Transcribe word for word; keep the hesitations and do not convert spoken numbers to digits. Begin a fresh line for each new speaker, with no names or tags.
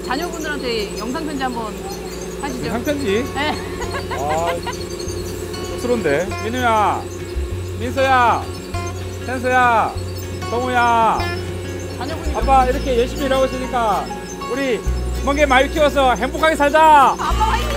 자녀분들한테 영상 편지 한번 하시죠.
영상 편지?
네.
아, 쑥스러운데. 민우야, 민서야, 텐서야, 동우야.
자녀분이
아빠 이렇게 열심히 일하고 있으니까 우리 멍게 많이 키워서 행복하게 살자.
아빠 화이팅!